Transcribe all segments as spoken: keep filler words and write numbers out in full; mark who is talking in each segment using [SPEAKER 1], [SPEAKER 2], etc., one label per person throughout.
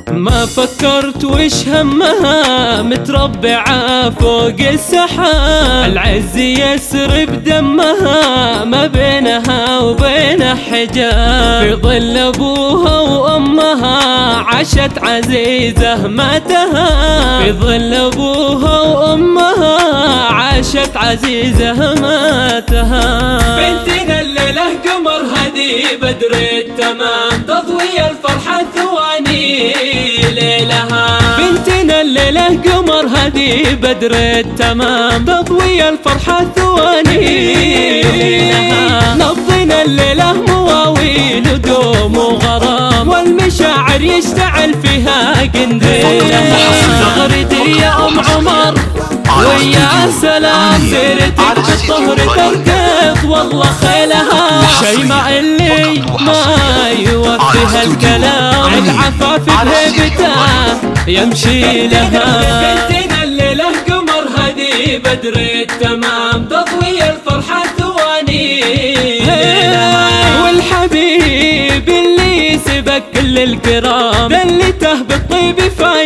[SPEAKER 1] ما فكرت وش همها متربعة فوق السحاب، العز يسري بدمها ما بينها وبين حجاب، في ظل ابوها وامها عاشت عزيزة ما تهاب، في ظل ابوها وامها عاشت عزيزة ما تهاب.
[SPEAKER 2] بنتنا الليلة قمر هدي بدر التمام تضوي الفرحة ثواني ليلها،
[SPEAKER 1] بنتنا الليلة قمر هدي بدر التمام تضوي الفرحة ثواني ليلها، نضينا الليلة مواويل ودوم وغرام والمشاعر يشتعل فيها قنديلها، زغرتي يا ام عمر ويا سلام سيرتك بالطهر تركض والله خيلها، شيماء اللي ما يوفيها الكلام العفاف بهيبته يمشي لها.
[SPEAKER 2] بنتنا الليلة قمر هدي بدر التمام تضوي الفرحة ثواني لها،
[SPEAKER 1] والحبيب اللي سبق كل الكرام دلته بالطيب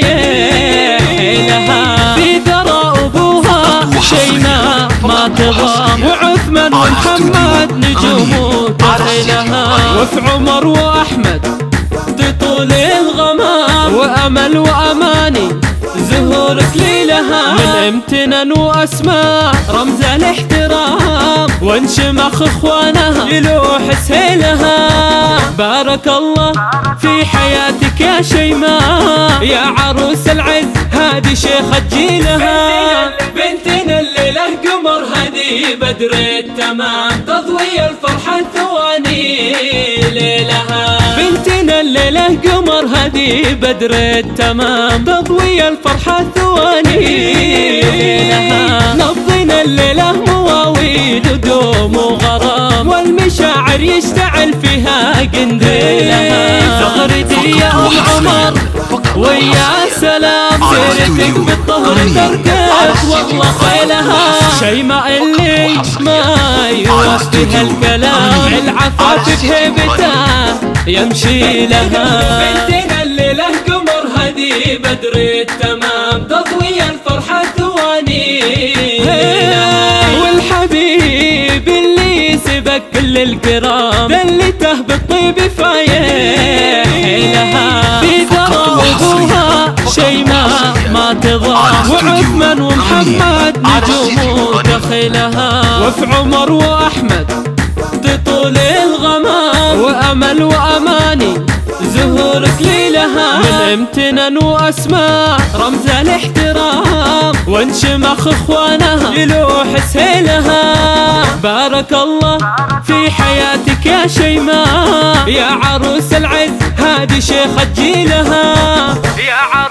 [SPEAKER 1] فايح لها، في ذرى ابوها شيماء ما تضام وعثمان ومحمد نجوم تخيلها، وفي عمر واحمد تطول الغمام وامل واماني زهورك ليلها، من امتنان واسماء رمز الاحترام وانشمخ اخوانها يلوح سهيلها، بارك الله في حياتك يا شيماء يا عروس العز هادي شيخة جيلها.
[SPEAKER 2] بنتنا الليلة قمر هدي بدر التمام تضوي الفرحة ثواني ليلها،
[SPEAKER 1] بنتنا الليلة قمر هدي بدر التمام تضوي الفرحة ثواني لها، نضينا الليلة مواويل ودوم وغرام والمشاعر يشتعل فيها قنديلها، زغرتي يا ام عمر ويا سلام سيرتك بالطهر تركض والله خيلها، شيماء اللي ما يوفيها الكلام العفاف بهيبته يمشي لها.
[SPEAKER 2] بنتنا الليلة قمر هدي بدر التمام تضوي الفرحة ثواني لها،
[SPEAKER 1] والحبيب اللي سبق كل الكرام دلته بالطيب فايح لها، في ذرى ابوها شيماء ما تضام وعثمان ومحمد نجوم تخيلها، وفي عمر واحمد تطول الغمام وامل واماني زهورك ليلها، من امتنان واسماء رمز الاحترام وانشمخ اخوانها يلوح سهيلها، بارك الله في حياتك يا شيماء يا عروس العز هادي شيخة جيلها، يا